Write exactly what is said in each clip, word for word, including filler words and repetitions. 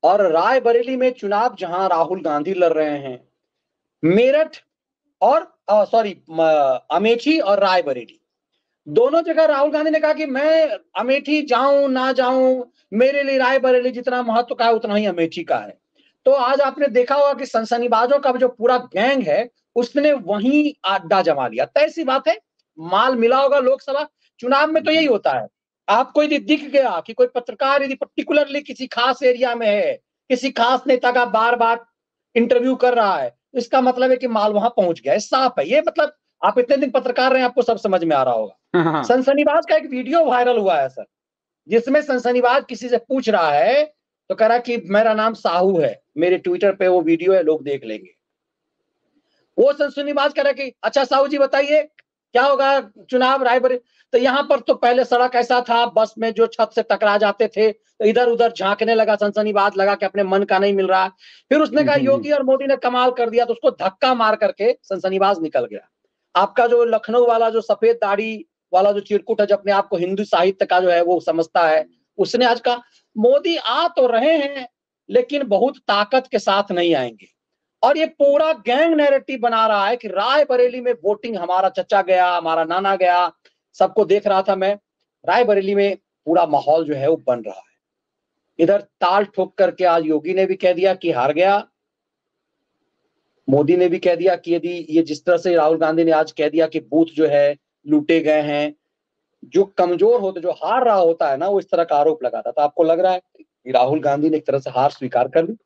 और रायबरेली में चुनाव जहां राहुल गांधी लड़ रहे हैं, मेरठ और सॉरी अमेठी और रायबरेली, दोनों जगह राहुल गांधी ने कहा कि मैं अमेठी जाऊं ना जाऊं, मेरे लिए रायबरेली जितना महत्व का है उतना ही अमेठी का है। तो आज आपने देखा होगा कि सनसनीबाजों का जो पूरा गैंग है उसने वहीं अड्डा जमा लिया। तय सी बात है, माल मिला होगा। लोकसभा चुनाव में तो यही होता है, आपको यदि दिख गया कि कोई पत्रकार यदि पर्टिकुलरली किसी खास एरिया में है, किसी खास नेता का बार बार इंटरव्यू कर रहा है, इसका मतलब है कि माल वहां पहुंच गया है। साफ है ये, मतलब आप इतने दिन पत्रकार रहे हैं, आपको सब समझ में आ रहा होगा। सनसनीबाज का एक वीडियो वायरल हुआ है सर, जिसमें सनसनीबाज किसी से पूछ रहा है तो कह रहा कि मेरा नाम साहू है, मेरे ट्विटर पे वो वीडियो है, लोग देख लेंगे। वो सनसनीबाज कह रहा कि अच्छा साहू जी बताइए क्या होगा चुनाव रायबरेली। तो यहाँ पर तो पहले सड़क ऐसा था, बस में जो छत से टकरा जाते थे तो इधर उधर झांकने लगा, सनसनीबाज लगा कि अपने मन का नहीं मिल रहा। फिर उसने कहा योगी और मोदी ने कमाल कर दिया, तो उसको धक्का मार करके सनसनीबाज निकल गया। आपका जो लखनऊ वाला जो सफेद दाढ़ी वाला जो चिरकुट है, जो अपने आप को हिंदू साहित्य का जो है वो समझता है, उसने आज कहा मोदी आ तो रहे हैं लेकिन बहुत ताकत के साथ नहीं आएंगे। और ये पूरा गैंग नैरेटिव बना रहा है कि रायबरेली में वोटिंग हमारा चचा गया, हमारा नाना गया। सबको देख रहा था मैं, रायबरेली में पूरा माहौल जो है वो बन रहा है। इधर ताल ठोक करके आज योगी ने भी कह दिया कि हार गया, मोदी ने भी कह दिया कि यदि ये जिस तरह से राहुल गांधी ने आज कह दिया कि बूथ जो है लूटे गए हैं, जो कमजोर होते, जो हार रहा होता है ना, वो इस तरह का आरोप लगाता। तो आपको लग रहा है कि राहुल गांधी ने एक तरह से हार स्वीकार कर ली?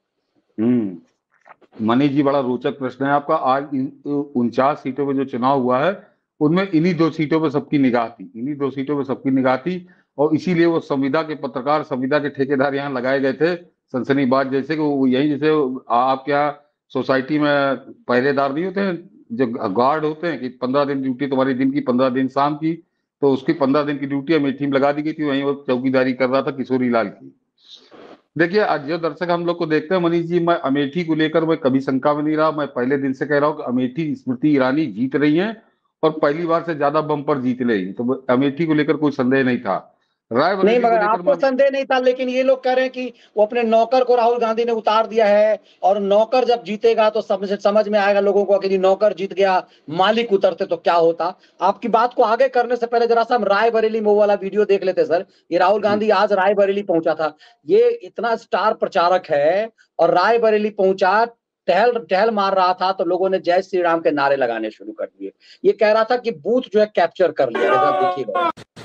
हम्म मनीष जी, बड़ा रोचक प्रश्न है आपका। आज उनचास सीटों पे जो चुनाव हुआ है उनमें इन्हीं दो सीटों पे सबकी निगाह थी, इन्हीं दो सीटों पे सबकी निगाह थी। और इसीलिए वो संविदा के पत्रकार, संविदा के ठेकेदार यहाँ लगाए गए थे सनसनीबाज जैसे कि वो यही, जैसे आपके यहाँ सोसाइटी में पहरेदार नहीं होते हैं, जो गार्ड होते हैं कि पंद्रह दिन ड्यूटी तुम्हारी दिन की, पंद्रह दिन शाम की, तो उसकी पंद्रह दिन की ड्यूटी अमेठी में लगा दी गई थी। वहीं वो चौकीदारी कर रहा था किशोरी लाल की। देखिए, आज जो दर्शक हम लोग को देखते हैं मनीष जी, मैं अमेठी को लेकर मैं कभी शंका में नहीं रहा। मैं पहले दिन से कह रहा हूँ कि अमेठी स्मृति ईरानी जीत रही हैं और पहली बार से ज्यादा बम्पर जीत रही, तो अमेठी को लेकर कोई संदेह नहीं था। नहीं, रायबरेली को मगर लेकर आपको मैं संदेह नहीं था, लेकिन ये लोग कह रहे हैं कि वो अपने नौकर को राहुल गांधी ने उतार दिया है, और नौकर जब जीतेगा तो समझ समझ में आएगा लोगों को कि नौकर जीत गया, मालिक उतरते तो क्या होता। आपकी बात को आगे करने से पहले जरा सा हम रायबरेली में वो वाला वीडियो देख लेते सर। ये राहुल गांधी आज रायबरेली पहुंचा था, ये इतना स्टार प्रचारक है, और रायबरेली पहुंचा, टहल टहल मार रहा था, तो लोगों ने जय श्री राम के नारे लगाने शुरू कर दिए। ये कह रहा था कि बूथ जो है कैप्चर कर लिया गया। देखिएगा,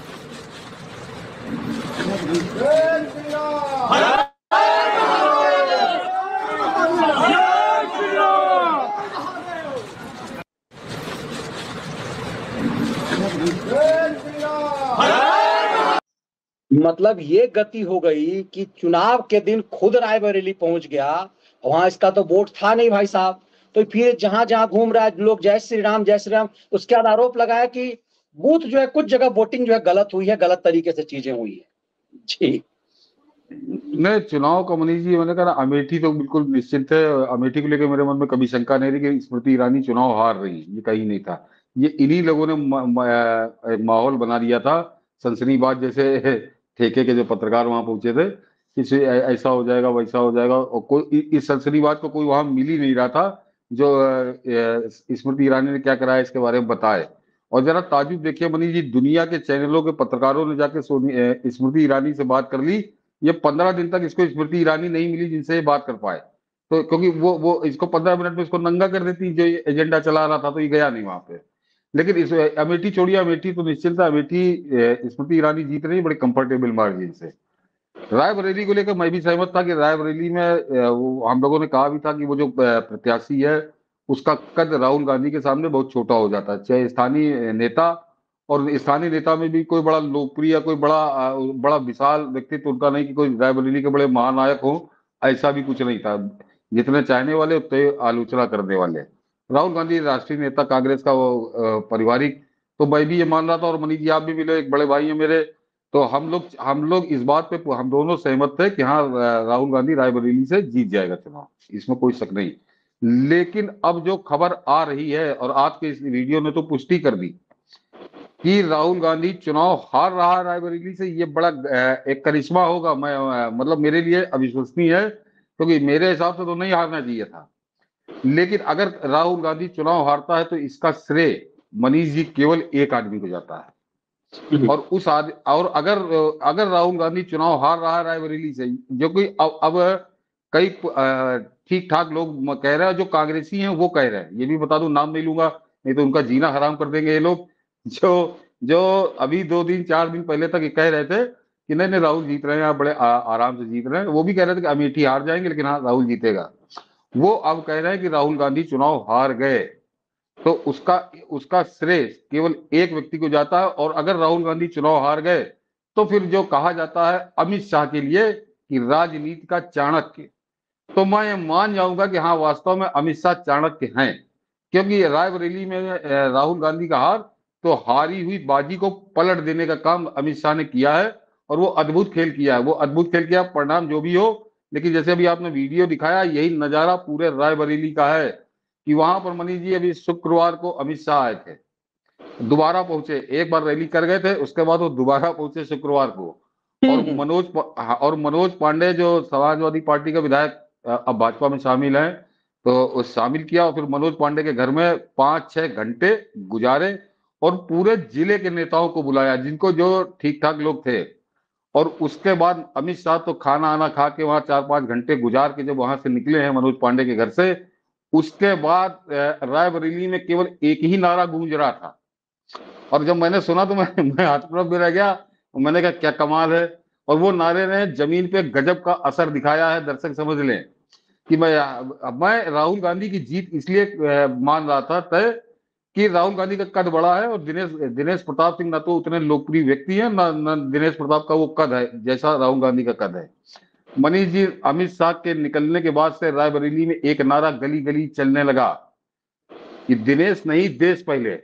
मतलब ये गति हो गई कि चुनाव के दिन खुद रायबरेली पहुंच गया। वहां इसका तो वोट था नहीं भाई साहब, तो फिर जहां जहां घूम रहा है लोग जय श्री राम जय श्री राम। उसके बाद आरोप लगाया कि बूथ जो है, कुछ जगह वोटिंग जो है गलत हुई है, गलत तरीके से चीजें हुई है। जी नहीं, चुनाव का मनीष जी, मैंने कहा अमेठी तो बिल्कुल निश्चित है। अमेठी को लेकर मेरे मन में कभी शंका नहीं रही कि स्मृति ईरानी चुनाव हार रही, ये कहीं नहीं था। ये इन्हीं लोगों ने माहौल बना दिया था, सनसनीबाज जैसे ठेके के जो पत्रकार वहां पहुंचे थे, कि ऐसा हो जाएगा वैसा हो जाएगा, और कोई इस सनसनीबाज को कोई वहां मिल ही नहीं रहा था जो स्मृति ईरानी ने क्या कराया इसके बारे में बताए। और जरा ताजुब देखिए मनीष जी, दुनिया के चैनलों के पत्रकारों ने जाके सोनी स्मृति ईरानी से बात कर ली। ये पंद्रह दिन तक इसको स्मृति ईरानी नहीं मिली जिनसे ये बात कर पाए, तो क्योंकि वो वो इसको पंद्रह मिनट में इसको नंगा कर देती जो एजेंडा चला रहा था, तो ये गया नहीं वहां पे। लेकिन इस अमेठी छोड़िए, अमेठी तो निश्चित था, अमेठी स्मृति ईरानी जीत रही बड़े कंफर्टेबल मार्जिन से। रायबरेली को लेकर मैं भी सहमत था कि रायबरेली में वो हम लोगों ने कहा भी था कि वो जो प्रत्याशी है उसका कद राहुल गांधी के सामने बहुत छोटा हो जाता है, चाहे स्थानीय नेता, और स्थानीय नेता में भी कोई बड़ा लोकप्रिय, कोई बड़ा बड़ा विशाल व्यक्तित्व उनका नहीं कि कोई रायबरेली के बड़े महानायक हो, ऐसा भी कुछ नहीं था। जितने चाहने वाले उतने आलोचना करने वाले। राहुल गांधी राष्ट्रीय नेता, कांग्रेस का वो पारिवारिक, तो मैं भी ये मान रहा था, और मनीष जी आप भी मिले, एक बड़े भाई है मेरे, तो हम लोग हम लोग इस बात पे हम दोनों सहमत थे कि हाँ, राहुल गांधी रायबरेली से जीत जाएगा चुनाव, इसमें कोई शक नहीं। लेकिन अब जो खबर आ रही है, और आपके इस वीडियो ने तो पुष्टि कर दी कि राहुल गांधी चुनाव हार रहा है रायबरेली से, ये बड़ा एक करिश्मा होगा। मैं मतलब मेरे लिए अविश्वसनीय है, क्योंकि तो मेरे हिसाब से तो नहीं हारना चाहिए था। लेकिन अगर राहुल गांधी चुनाव हारता है तो इसका श्रेय मनीष जी केवल एक आदमी को जाता है। और उस आद और अगर अगर राहुल गांधी चुनाव हार रहा है रायबरेली से, जो कि अब अब कई ठीक ठाक लोग कह रहे हैं, जो कांग्रेसी हैं वो कह रहे हैं, ये भी बता दूं, नाम नहीं लूंगा नहीं तो उनका जीना हराम कर देंगे ये लोग, जो जो अभी दो दिन चार दिन पहले तक ये कह रहे थे कि नहीं नहीं राहुल जीत रहे हैं, आप बड़े आ, आराम से जीत रहे हैं। वो भी कह रहे थे कि अमेठी हार जाएंगे लेकिन हाँ राहुल जीतेगा। वो अब कह रहे हैं कि राहुल गांधी चुनाव हार गए तो उसका उसका श्रेय केवल एक व्यक्ति को जाता है। और अगर राहुल गांधी चुनाव हार गए तो फिर जो कहा जाता है अमित शाह के लिए कि राजनीति का चाणक्य, तो मैं ये मान जाऊंगा कि हाँ वास्तव में अमित शाह चाणक्य हैं। क्योंकि रायबरेली में राहुल गांधी का हार, तो हारी हुई बाजी को पलट देने का काम अमित शाह ने किया है, और वो अद्भुत खेल किया है। वो अद्भुत खेल किया, परिणाम जो भी हो। लेकिन जैसे अभी आपने वीडियो दिखाया, यही नजारा पूरे रायबरेली का है कि वहां पर मनीष जी अभी शुक्रवार को अमित शाह आए थे, दोबारा पहुंचे, एक बार रैली कर गए थे, उसके बाद वो दोबारा पहुंचे शुक्रवार को। और मनोज और मनोज पांडे जो समाजवादी पार्टी का विधायक अब भाजपा में शामिल है, तो शामिल किया और फिर मनोज पांडे के घर में पांच छह घंटे गुजारे और पूरे जिले के नेताओं को बुलाया जिनको जो ठीक ठाक लोग थे। और उसके बाद अमित शाह तो खाना आना खा के वहां चार पांच घंटे गुजार के जब वहां से निकले हैं मनोज पांडे के घर से, उसके बाद रायबरेली में केवल एक ही नारा गूंज रहा था। और जब मैंने सुना तो मैं मैं हतप्रभ में रह गया। मैंने कहा क्या कमाल है। और वो नारे ने जमीन पे गजब का असर दिखाया है। दर्शक समझ लें कि मैं मैं राहुल गांधी की जीत इसलिए मान रहा था तय कि राहुल गांधी का कद बड़ा है, और दिनेश दिनेश प्रताप सिंह ना तो उतने लोकप्रिय व्यक्ति हैं, ना, ना दिनेश प्रताप का वो कद है जैसा राहुल गांधी का कद है। मनीष जी, अमित शाह के निकलने के बाद से रायबरेली में एक नारा गली गली चलने लगा कि दिनेश नहीं देश पहले।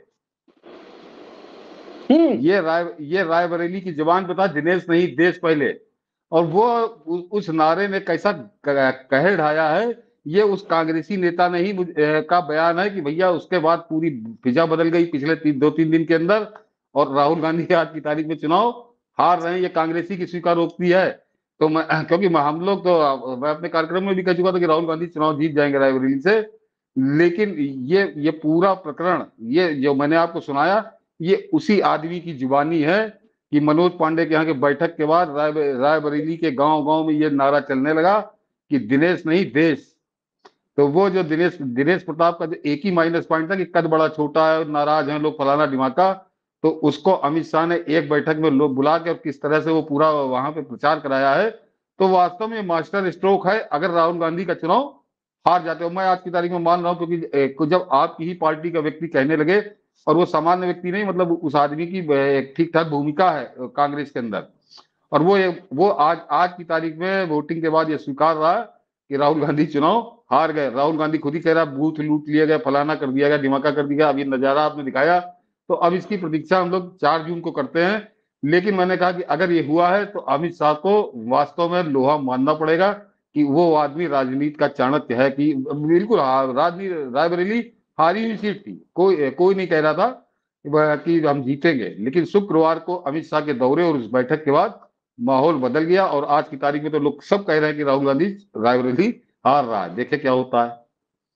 ये राय ये रायबरेली की जुबान पे था, दिनेश नहीं देश पहले। और वो उस नारे ने कैसा कहर ढाया है, ये उस कांग्रेसी नेता ने ही का बयान है कि भैया उसके बाद पूरी फिजा बदल गई पिछले ती, दो तीन दिन के अंदर। और राहुल गांधी आज की तारीख में चुनाव हार रहे हैं, ये कांग्रेसी की स्वीकारोक्ति है। तो मैं, क्योंकि हम लोग तो, मैं अपने कार्यक्रम में भी कह चुका था कि राहुल गांधी चुनाव जीत जाएंगे रायबरेली से। लेकिन ये ये पूरा प्रकरण, ये जो मैंने आपको सुनाया, ये उसी आदमी की जुबानी है कि मनोज पांडे के यहाँ के बैठक के बाद राय रायबरेली के गांव गांव में ये नारा चलने लगा कि दिनेश नहीं देश। तो वो जो दिनेश दिनेश प्रताप का जो एक ही माइनस पॉइंट था कि कद बड़ा छोटा है, नाराज हैं लोग, फलाना ढिमाका, तो उसको अमित शाह ने एक बैठक में लोग बुला के और किस तरह से वो पूरा वहां पे प्रचार कराया है। तो वास्तव में मास्टर स्ट्रोक है अगर राहुल गांधी का चुनाव हार जाते हो। मैं आज की तारीख में मान रहा हूँ, क्योंकि जब आपकी ही पार्टी का व्यक्ति कहने लगे, और वो सामान्य व्यक्ति नहीं, मतलब उस आदमी की एक ठीक ठाक भूमिका है कांग्रेस के अंदर, और वो वो आज आज की तारीख में वोटिंग के बाद ये स्वीकार रहा कि राहुल गांधी चुनाव हार गए। राहुल गांधी खुद ही कह रहा बूथ लूट लिया गया, फलाना कर दिया गया, धमाका कर दिया। अब ये नजारा आपने दिखाया, तो अब इसकी प्रतीक्षा हम लोग चार जून को करते हैं। लेकिन मैंने कहा कि अगर ये हुआ है तो अमित शाह को वास्तव में लोहा मानना पड़ेगा कि वो आदमी राजनीति का चाणक्य है। कि बिल्कुल राजनीति रायबरेली हारी हुई सीट थी, कोई कोई नहीं कह रहा था कि हम जीतेंगे, लेकिन शुक्रवार को अमित शाह के दौरे और उस बैठक के बाद माहौल बदल गया। और आज की तारीख में तो लोग सब कह रहे हैं कि राहुल गांधी रायबरेली हार रहा है। देखे क्या होता है।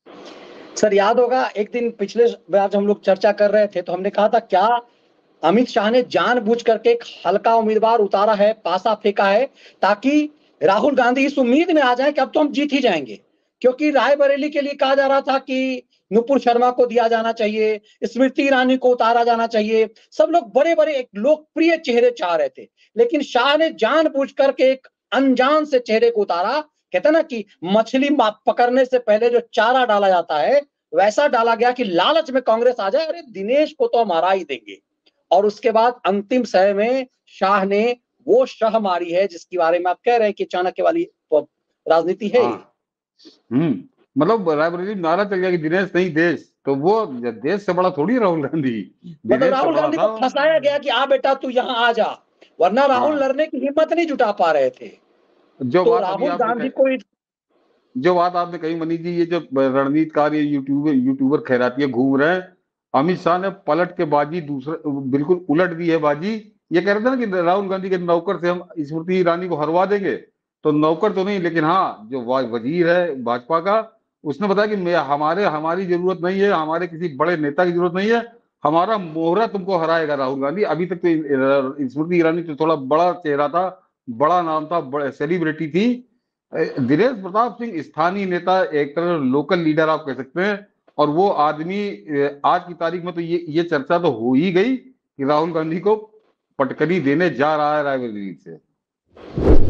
सर याद होगा एक दिन पिछले बार हम लोग चर्चा कर रहे थे तो हमने कहा था क्या अमित शाह ने जानबूझ करके एक हल्का उम्मीदवार उतारा है, पासा फेंका है, ताकि राहुल गांधी इस उम्मीद में आ जाए कि अब तो हम जीत ही जाएंगे। क्योंकि रायबरेली के लिए कहा जा रहा था कि नुपुर शर्मा को दिया जाना चाहिए, स्मृति ईरानी को उतारा जाना चाहिए, सब लोग बड़े बड़े एक लोकप्रिय चेहरे चाह रहे थे। लेकिन शाह ने जानबूझ करके एक अनजान से चेहरे को उतारा। कहते ना कि मछली पकड़ने से पहले जो चारा डाला जाता है, वैसा डाला गया कि लालच में कांग्रेस आ जाए, अरे दिनेश को तो हम हरा ही देंगे। और उसके बाद अंतिम समय में शाह ने वो शह मारी है जिसके बारे में आप कह रहे हैं कि चाणक्य वाली राजनीति है। हम्म मतलब रायबरेली में नारा चल गया कि दिनेश नहीं देश, तो वो देश से बड़ा थोड़ी राहुल गांधी। मतलब राहुल गांधी को फंसाया गया कि आ बेटा तू यहाँ आ जा, वरना राहुल लड़ने की हिम्मत नहीं जुटा पा रहे थे। जो तो राहुल गांधी को जो बात आपने कही मनीष जी, ये जो रणनीतिकार ये यूट्यूबर यूट्यूबर खैरातिया घूम रहे हैं, अमित शाह ने पलट के बाजी दूसरा बिल्कुल उलट दी है बाजी। ये कह रहे थे ना कि राहुल गांधी के नौकर से हम स्मृति ईरानी को हरवा देंगे, तो नौकर तो नहीं, लेकिन हाँ जो वजीर है भाजपा का, उसने बताया कि मैं हमारे हमारी जरूरत नहीं है, हमारे किसी बड़े नेता की जरूरत नहीं है, हमारा मोहरा तुमको हराएगा राहुल गांधी। अभी तक तो स्मृति ईरानी तो थोड़ा बड़ा चेहरा था, बड़ा नाम था, बड़े सेलिब्रिटी थी। दिनेश प्रताप सिंह स्थानीय नेता, एक तरह लोकल लीडर आप कह सकते हैं। और वो आदमी आज की तारीख में तो ये ये चर्चा तो हो ही गई कि राहुल गांधी को पटकनी देने जा रहा है रायबरेली से।